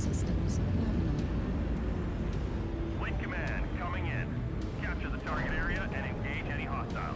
systems nominal. Fleet Command, coming in. Capture the target area and engage any hostiles.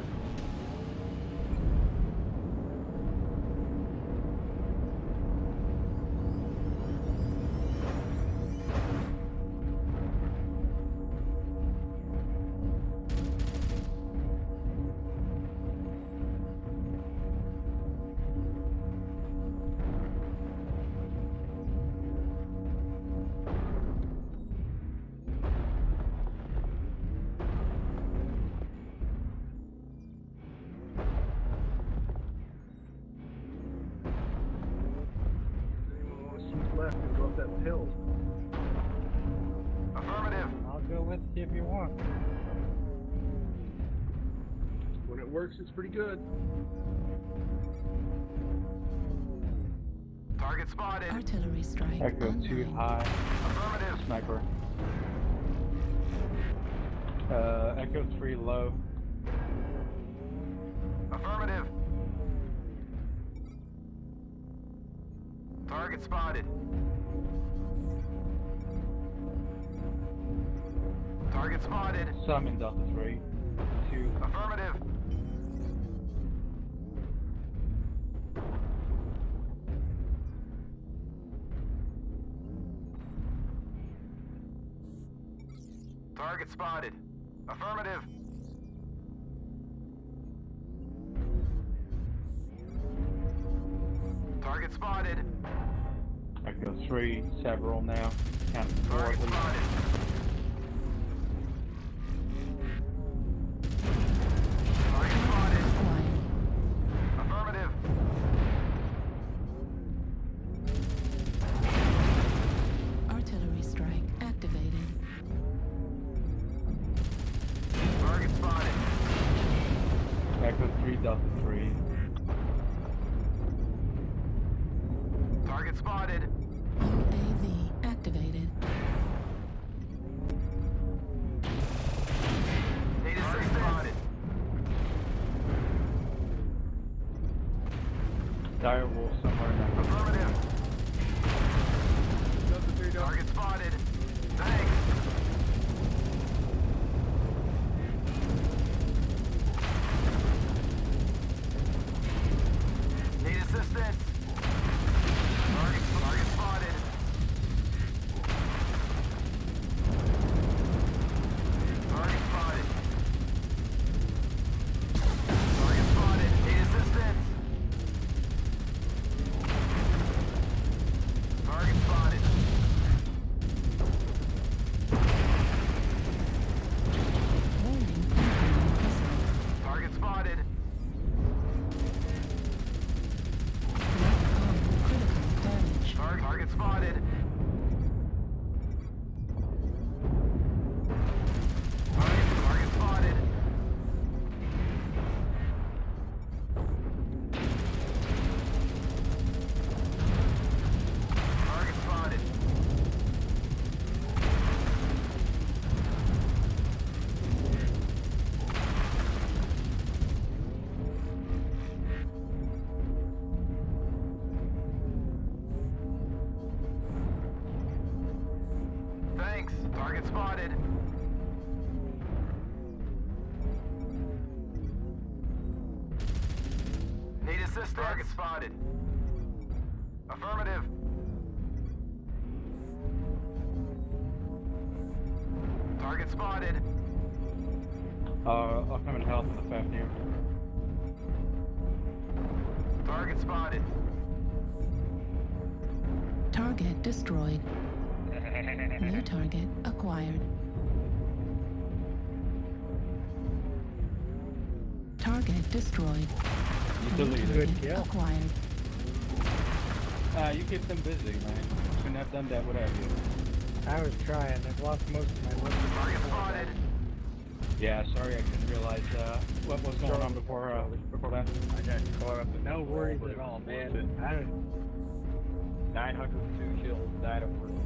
Left and go up that hill. Affirmative. I'll go with you if you want. When it works, it's pretty good. Target spotted. Artillery strike Echo 2 online. high. Affirmative. Sniper. Echo 3 low. Affirmative. Target spotted. Target spotted. Some in Delta 3. 2. Affirmative. Target spotted. Affirmative. Target spotted. Echo 3, several now. Count 4 Target at least. spotted. Target spotted. Acquired. Affirmative. Artillery strike activated. Target spotted. Echo 3, Delta 3. Target spotted. UAV activated. Need assistance. Spotted. Dire Wolf somewhere in that. Affirmative. Delta 3 down. Target spotted. Thanks. Need assistance. Target spotted. Target spotted. Target spotted. Need assistance. Target spotted. Warning incoming missile. Target spotted. Threat on critical damage. Target spotted. Target spotted. Target spotted. Thanks. Target spotted. Need assistance. Target spotted. Affirmative. Target spotted. Upcoming health in the 5th here. Target spotted. Target destroyed. New target acquired. Target destroyed. You New deleted. target Good kill. acquired. You keep them busy, man. Couldn't have done that without you. I was trying. I've lost most of my weapons. Target spotted. Yeah, sorry I couldn't realize what was going on before that. I got caught up in no worries at all, man. I don't. 902 kills, died of work.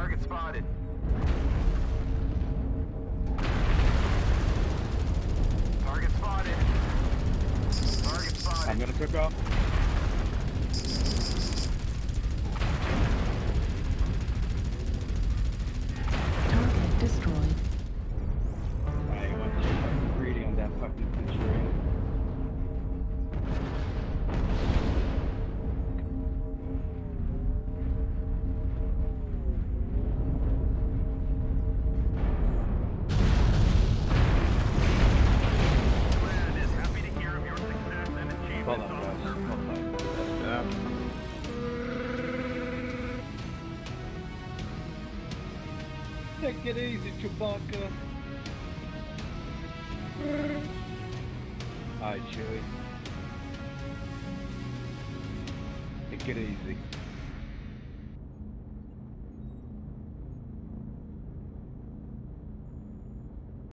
Target spotted. Target spotted. Target spotted. I'm gonna pick up. Target destroyed. I went too fucking greedy on that fucking Centurion. Command is happy to hear of your success and achievements, Hold on, guys. officer. Hold on. Take it easy, Chewbacca. Alright, Chewie. Take it easy.